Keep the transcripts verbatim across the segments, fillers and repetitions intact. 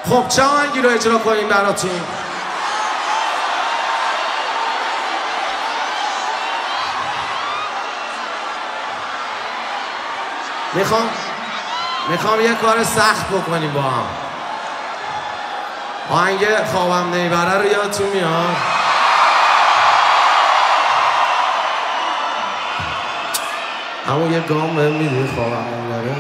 خب چه آهنگی رو اجرا کنیم براتون؟ میخوام میخوام یه کار سخت بکنیم با هم. آهنگ خوابم نمیبره رو یادتون میاد؟ اما یه گام بهم میدی خوابم نمیبره؟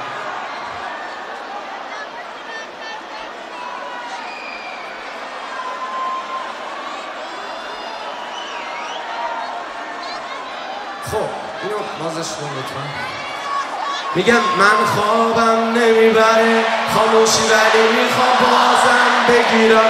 خب اینو بازش کن لطفا. میگم من خوابم نمیبره، خاموشی ولی میخوام بازم بگیرم.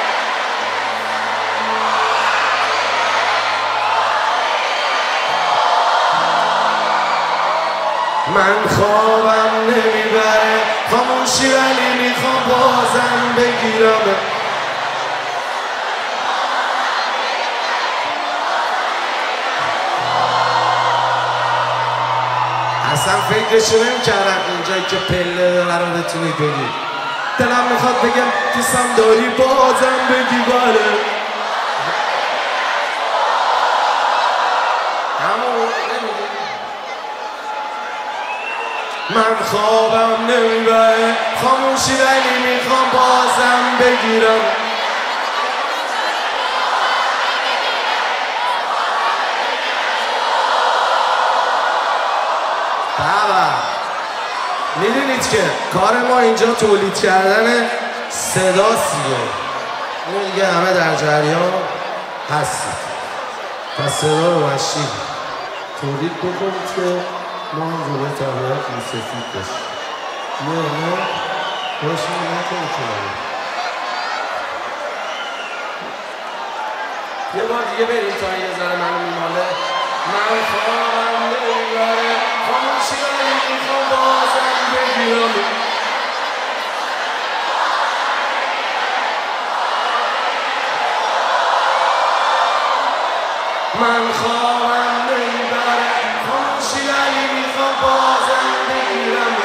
من خوابم نمیبره، خاموشی ولی میخوام بازم بگیرم. اصلا فکرشو نمی‌کردم اینجایی که پله داره رو بتونی بگی. دلم میخواد بگم دوستم داری بازم بگی بله. همون من خوابم نمیبره، خاموشی ولی میخوام بازم بگیرم. بابا میدونید که کار ما اینجا تولید کردن صداست دیگه. این دیگه همه در جریان هستید. پس صدا رو مشید تولید بکنید که ما هم جلوی طبیعت موسیقی باشیم. نه نه باشیم نکنید که یه بار دیگه بریم تا یه ذره منو میماله. من خوابم نمیبره، خاموشی ولی میخوام بازم بگیرم. من خوابم نمیبره، خاموشی ولی میخوام بازم بگیرم.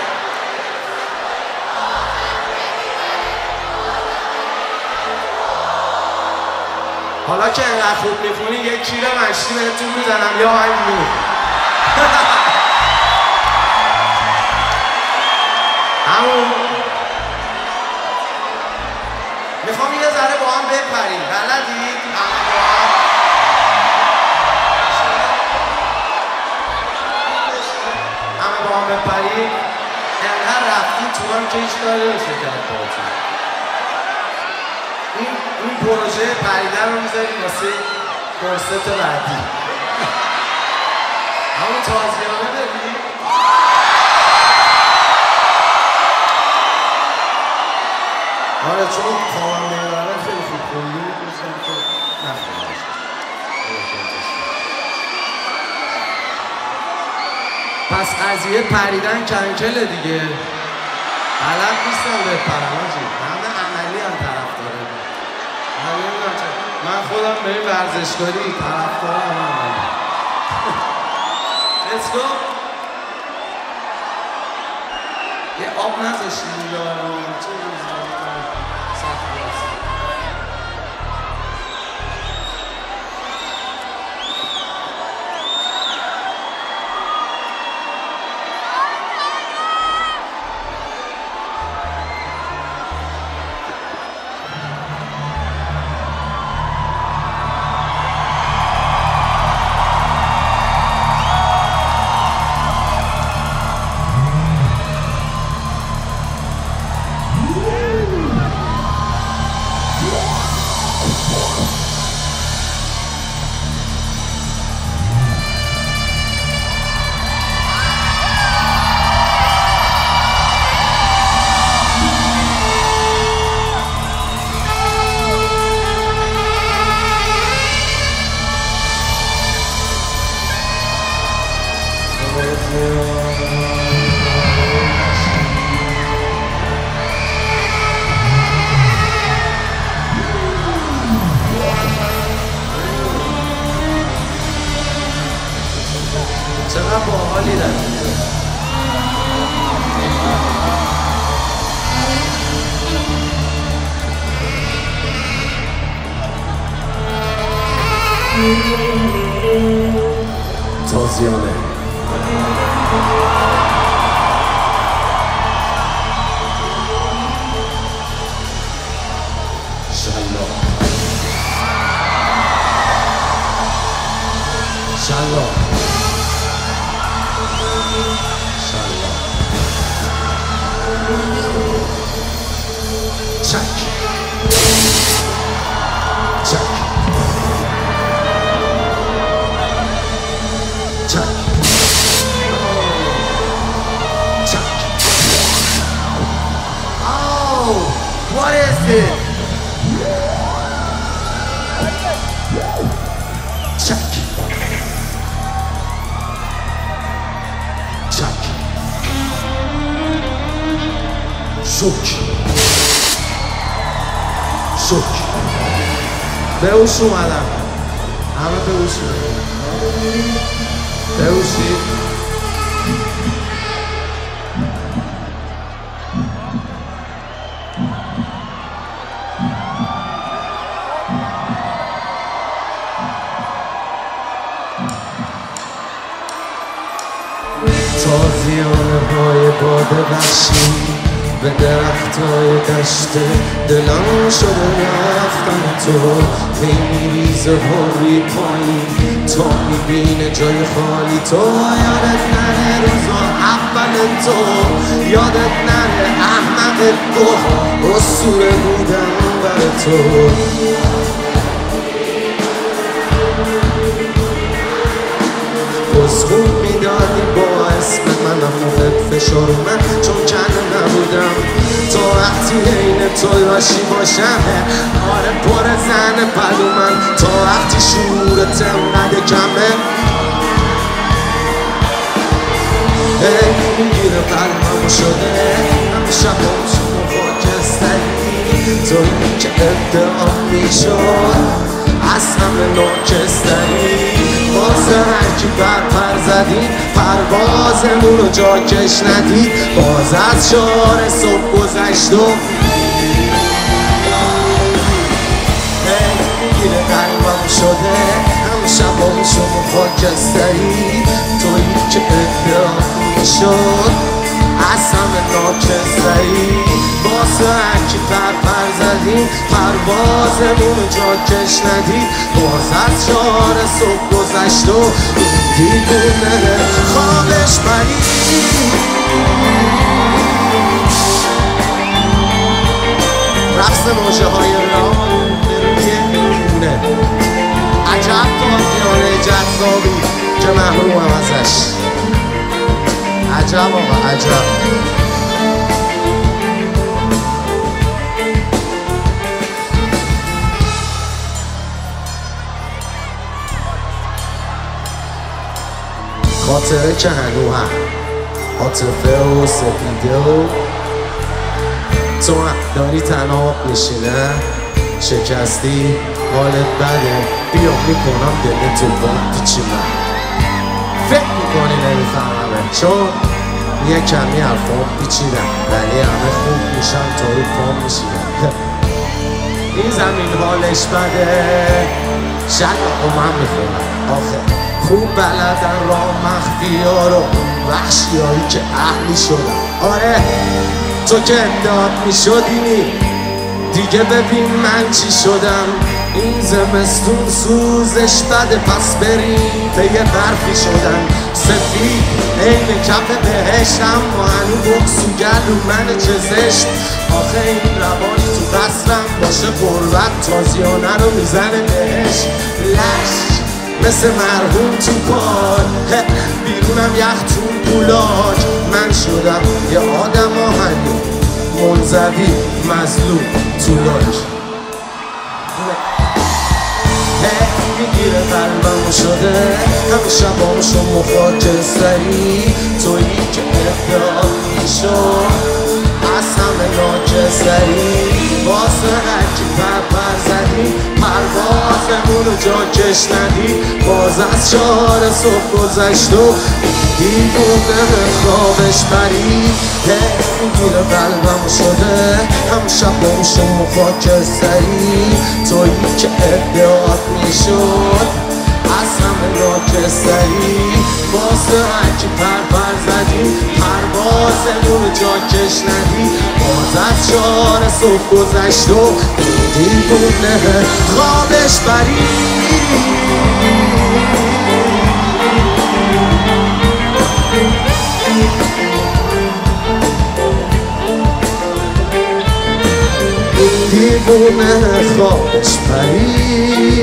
حالا که انقدر خوب میخونی یه کیر مشتی بهتون میزنم یا آهنگ نور. همون میخوام یه ذره با هم بپریم. بلدید؟ همه با هم بپریم. انقدر رفتیم تو هم که هیچ کاری نمیشه کرد باهاتون. این این پروژه پریدن رو میذاریم واسه کنسرت بعدی. همون تازیانه داریم. آره چون خوابم نمیبره خیلی خوب خوندی میکنم که نخونمش. پس قضیه پریدن کنکله دیگه. بلد نیستم بپرم آجی. همه عملی هم طرف داره. من نمیدونم چه من خودم به این ورزشکاری طرف دارم هم عملی. Let's go. یه آب نذاشتیم دارم چه روزم سخت هست. تازیانه شلا شلا شلا چک چک چک چک. Oh, what is it? Check. Check. شوک شوک به اوش اومدم همه به اوش به اوشی تازیانه های باد وحشی به درخت های دشته دلم شده رفتن تو هی میریزه ها روی پایین تا میبینه جای خالی تو یادت نره روزا اول تو یادت نره احمق تو اسطوره بودم برای تو بزخون میدادی با اسم منم موقع فشار من چون کنه نبودم تا وقتی عین تو راشی باشم آره پر زن پلو من تا وقتی شعورت انقدر کمه هی میگیره قلبم شده همه شبام شما خاکستری تویی که ادعا میشد از همه ناکستری واسه هرکی بر پر زدیم پروازمون رو جا کش ندید باز از چهار صبح گذشت و هی میگیره قلبم شده هم شبام شما خاکستری تویی که ادعا میشد از همه ناکستری واسه هرکی پر پر زدیم پروازمون رو جا کش ندید باز از چهار صبح گذشت و دیوونه خوابش برید رقص موجه های رام روی میمونه عجب تازیانه جذابی که محرومم ازش عجب آقا عجب خاطره که هنو هم عاطفه و سپیده و تو هم داری تنها بشینه شکستی حالت بده بیا میکنم دل تو با پیچی من فکر میکنی نمیفهممه چون یه کمی حرفام پیچیدم ولی همه خوب میشن تا رو پام میشیدم این زمین حالش بده شلق و من میخورم آخه خوب بلدن راه مخفی ها رو وحشی هایی که اهلی شدن آره تو که امداد میشدی دیگه ببین من چی شدم این زمستون سوزش بده پس بریم به یه برفی شدن سفید عین کف بهشتم و هنو بکسو گلو من چزشت آخه این روانی تو قصرم باشه قربت تازیانه رو میزنه بهش لش مثل مرهوم تو پار بیرونم یختون بولاک من شدم یه آدم آهنی منزوی مظلوم تو لاک میگیره قلبم شده همه شبام شما خاکستری تویی که ادعا میشد از همه ناکستری واسه هرکی پر پر زدی پروازمون رو جا کش ندی باز از چهار صبح گذشت و دیوونه خوابش برید میگیره قلبم شده هم شبام شما خاکستری تویی که ادعات میشد از همه ناکستری واسه هرکی پر پر زدیم پروازمون جا کش ندی باز از چهار صبح گذشت و دیوونه خوابش بری دیوونه خوابش پری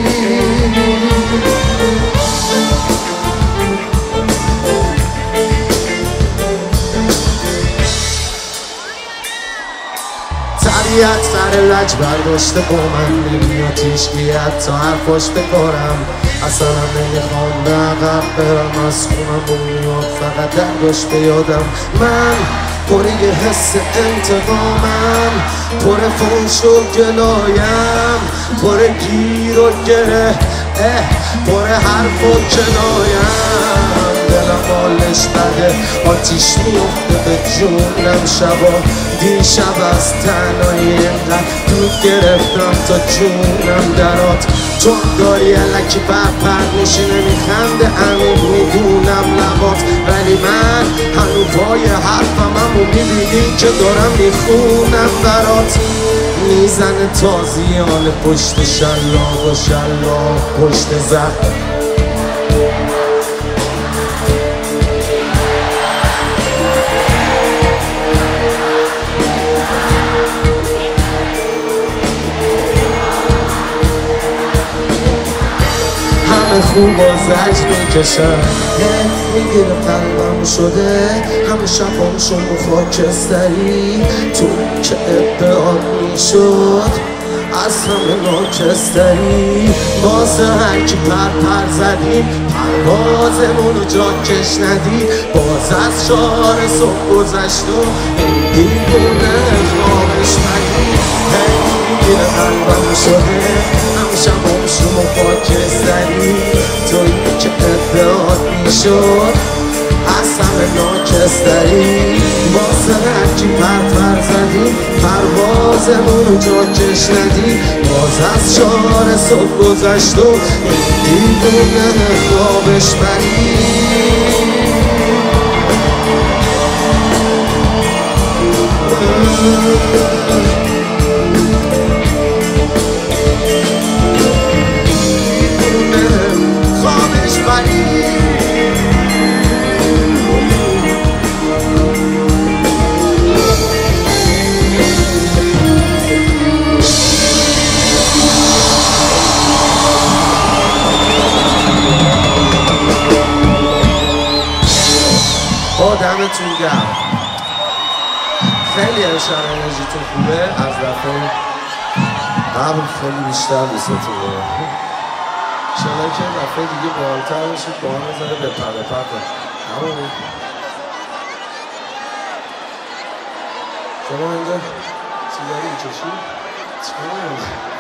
طبیعت سر لج برداشته با من نمیاد هیچکی حتی حرفاش بکارم اصلا هم نمیخوام به عقب برم از خونم بمیاد فقط درداش بیادم من پر یه حس انتقامم پر فوش و گلایم پر گیر و گره اه پر حرف و کنایم دلم حالش بده آتیش میفته به جونم شبا دیشب از تنهایی اینقدر دود گرفتم تا جونم درات چون داری الکی برپر میشی نمیخنده عمیق میدونم لبات ولی من هنو پای حرفم همو میبینی که دارم میخونم برات میزنه تازیان پشت شلاق و شلاق پشت زخم خوب آزش میکشم میگیره قلبم شده همه شبام شما خاکستری تو که ابعاد میشد از همه ناکستری واسه هرکی پر پر زدیم پروازمونو جا کش ندی باز از چهار صبح گذشت و این دیوونه خوابش پری میگیره قلبم شده همه شبام شما خاکستری توی که ابعاد میشد از همه ناکستری واسه هرکی پر پر زدی پروازمونو جا کش ندی باز از چهار صبح گذشت و دیوونه خوابش بری دمتون گرم خیلی امشب انرژیتون خوبه از دفعه قبل خیلی بیشتر دوستتون دارم انشالله که دفعه دیگه بالاتر بشید با هم نظره به پره پره همونی شما اینجا سیگاری میکشید؟ چیکار